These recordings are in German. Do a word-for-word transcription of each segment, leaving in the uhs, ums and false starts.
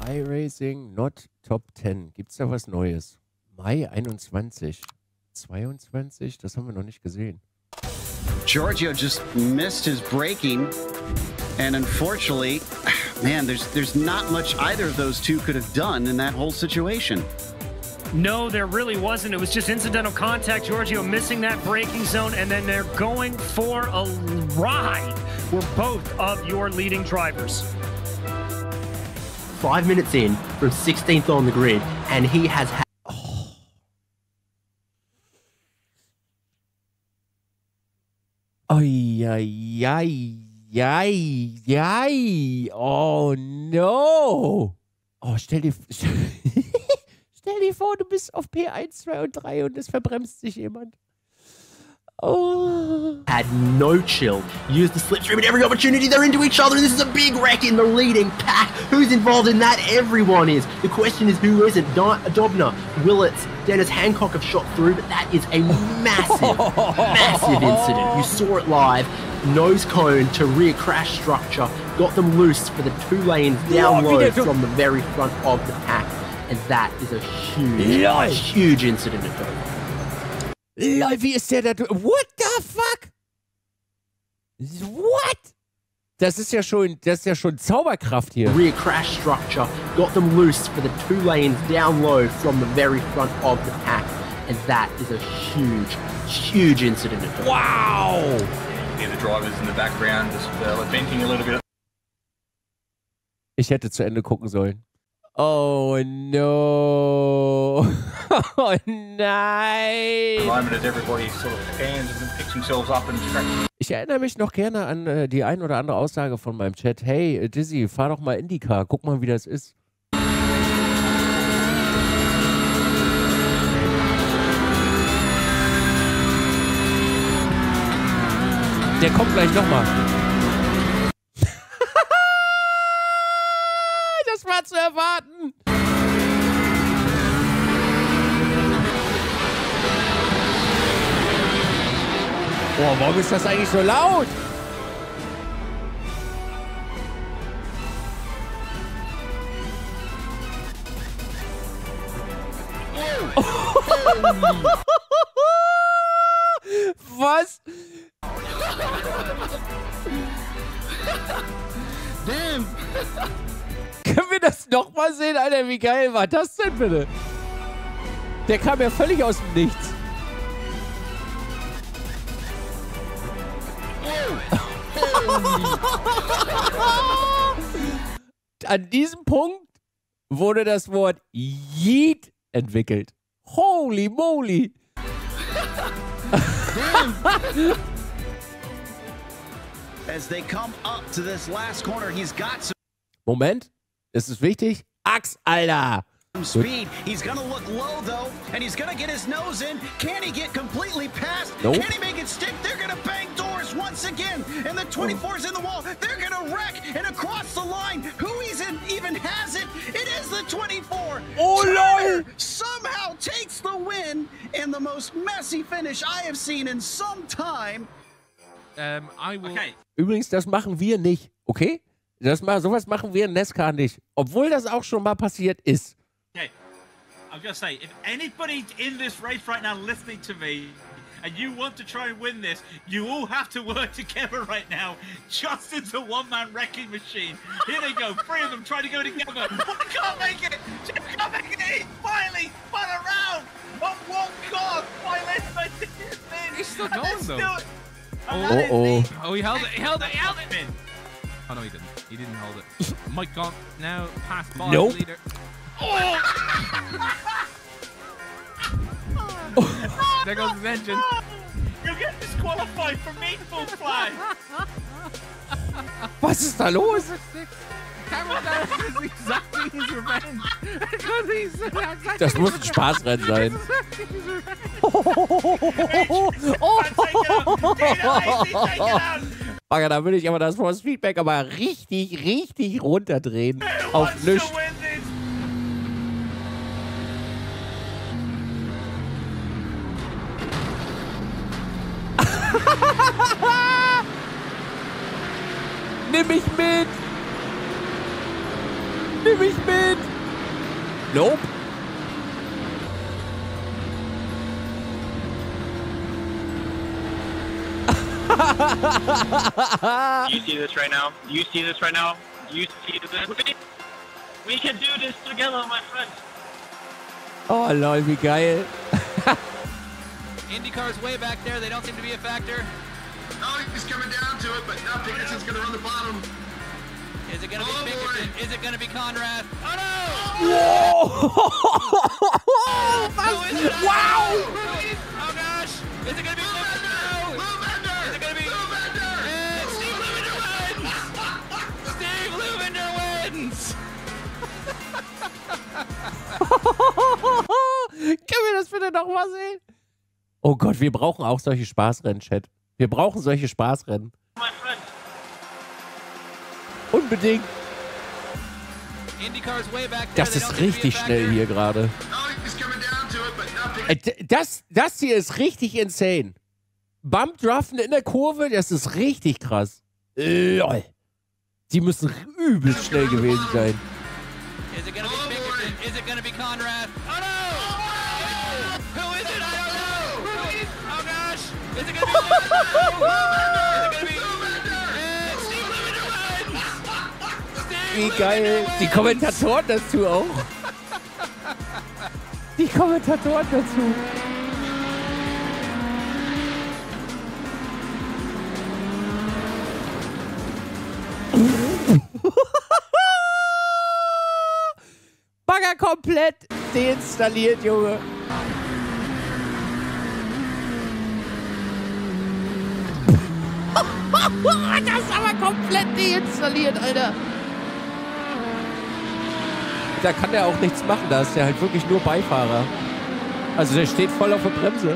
iRacing Not Top zehn. Gibt's da was Neues? Mai einundzwanzig. zweiundzwanzig? Das haben wir noch nicht gesehen. Giorgio just missed his braking, and unfortunately, man, there's there's not much either of those two could have done in that whole situation. No, there really wasn't. It was just incidental contact. Giorgio missing that braking zone, and then they're going for a ride. We're both of your leading drivers. Five minutes in from sixteenth on the grid, and he has had. Ai, ai, ai, ai, ai. Oh no. Oh, stell dir, stell dir vor, du bist auf P eins, zwei und drei und es verbremst sich jemand. Oh. Had no chill, used the slipstream at every opportunity. They're into each other, and this is a big wreck in the leading pack. Who's involved in that? Everyone is. The question is, who isn't? Dobner, Willits, Dennis Hancock have shot through, but that is a massive, massive incident. You saw it live. Nose cone to rear crash structure got them loose for the two lanes down low from the very front of the pack, and that is a huge, huge incident at Dover. Lol, wie ist der da? What the fuck? What? Das ist ja schon, das ist ja schon Zauberkraft hier. Rear crash structure got them loose for the two lanes down low from the very front of the pack, and that is a huge, huge incident. Wow! Yeah, the drivers in the background just uh, venting a little bit. Ich hätte zu Ende gucken sollen. Oh no! Oh nein! Ich erinnere mich noch gerne an äh, die ein oder andere Aussage von meinem Chat. Hey, äh, Dizzy, fahr doch mal IndyCar. Guck mal, wie das ist. Der kommt gleich nochmal. Das war zu erwarten. Boah, warum ist das eigentlich so laut? Was? Damn! Können wir das nochmal sehen, Alter? Wie geil war das denn bitte? Der kam ja völlig aus dem Nichts. An diesem Punkt wurde das Wort Yeet entwickelt. Holy moly! As they come up to this last corner, he's got some Moment, es ist wichtig. Axt, Alter! speed. He's gonna look low though, and he's gonna get his nose in. Can he get completely past? Nope. Can he make it stick? They're gonna bang doors once again, and the twenty-four's in the wall. They're gonna wreck and across the line. Who even even has it? It is the twenty-four. Oh lol! Somehow takes the win in the most messy finish I have seen in some time. Um, I will. Okay. Übrigens, das machen wir nicht, okay? Das mal, sowas machen wir in NASCAR nicht. Obwohl das auch schon mal passiert ist. Okay. I'm gonna say, if anybody in this race right now listening to me, and you want to try and win this, you all have to work together right now. Justin's a one-man wrecking machine. Here they go, three of them trying to go together. One can't make it. Two can't make it. He finally spun around on one car. Finally, He's still going though. do it. Oh, oh. Oh, he held it. He held it. He held it. Oh no, he didn't. He didn't hold it. Mike Gaunt now past by Nope. the leader. There goes his engine. You get disqualified for meatball flag. Was ist da los? Cameron Dennis is exactly his revenge. Because he's exactly Das muss ein his Spaßrennen sein. exactly his revenge. Bagger, da will ich aber das Force Feedback aber richtig, richtig runterdrehen. Auf nichts. Nimm mich mit! Nimm Nimm mich mit! Nope. You see this right now? You see this right now? You see this? We can do this together, my friend. Oh, lol, wie geil. IndyCar's way back there. They don't seem to be a factor. Oh, he's coming down to it, but now Pickerson's going to run the bottom. Is it going to oh, be Pickerson? Boy. Is it going to be Conrad? Oh, no! Whoa! Wow! Oh, gosh! Is it going to be Lou Bender? Lou Bender! Is it going to be Lou Bender? And Steve Lubender wins! Steve Lubender wins! Können wir das bitte nochmal sehen? Oh Gott, wir brauchen auch solche Spaßrennen, Chat. Wir brauchen solche Spaßrennen. My friend. Unbedingt. IndyCar's way back there. Das ist richtig schnell hier gerade. Das, das hier ist richtig insane. Bump-Draften in der Kurve, das ist richtig krass. Lol. Die müssen übelst schnell gewesen sein. Is it gonna be Pickerson? Is it gonna be Conrad? Oh no! Who is it? I don't know! Oh gosh! Is it gonna be Lou Bender? Is it gonna be and Steve Lubender wins? Steve Wie geil. Die Kommentatoren dazu auch. Die Kommentatoren dazu. Bagger komplett deinstalliert, Junge. Das ist aber komplett deinstalliert, Alter. Da kann der auch nichts machen, da ist der halt wirklich nur Beifahrer. Also der steht voll auf der Bremse.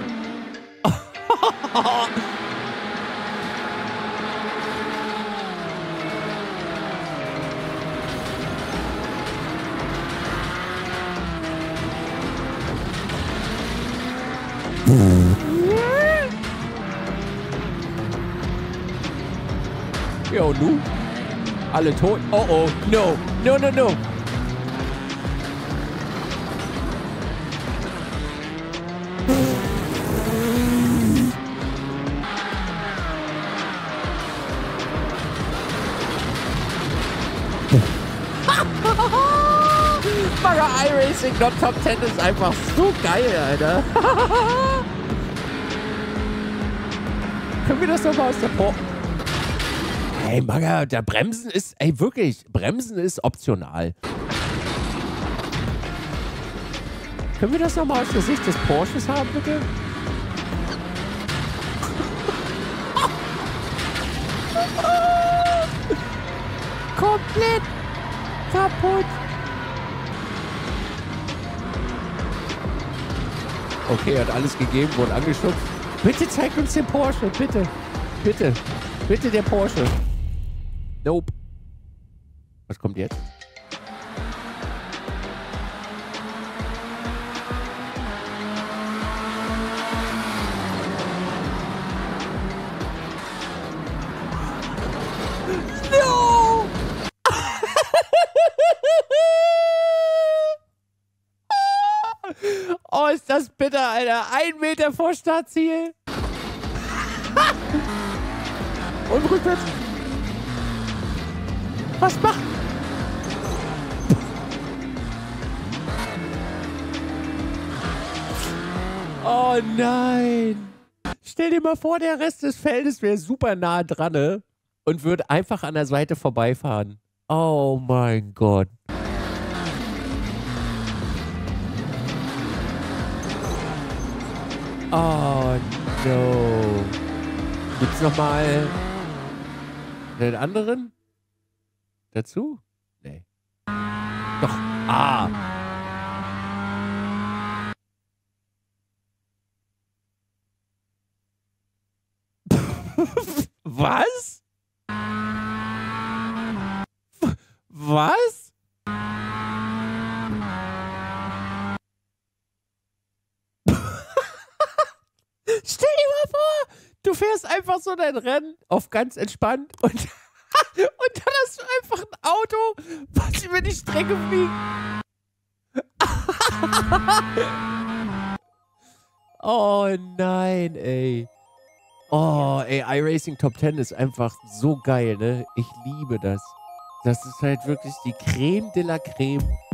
Jo, nu? Alle tot? Oh oh, no, no, no, no. Bagger iRacing Not Top zehn ist einfach so geil, Alter. Können wir das nochmal aus der Por... Ey, Bagger, der Bremsen ist... Ey, wirklich, Bremsen ist optional. Können wir das nochmal aus der Sicht des Porsches haben, bitte? Komplett kaputt. Okay, hat alles gegeben, wurde angeschubst. Bitte zeig uns den Porsche, bitte. Bitte. Bitte der Porsche. Nope. Was kommt jetzt? No! Oh, ist das bitter, Alter. Ein Meter vor Startziel. Und rückwärts. Was macht? Oh nein. Stell dir mal vor, der Rest des Feldes wäre super nah dran, ne? Und würde einfach an der Seite vorbeifahren. Oh mein Gott. Oh no. Gibt's nochmal einen anderen dazu? Nee. Doch. Ah. Was? Was? Stell dir mal vor, du fährst einfach so dein Rennen auf ganz entspannt und, und dann hast du einfach ein Auto, was über die Strecke fliegt. Oh nein, ey. Oh, ey, iRacing Top zehn ist einfach so geil, ne? Ich liebe das. Das ist halt wirklich die Creme de la Creme.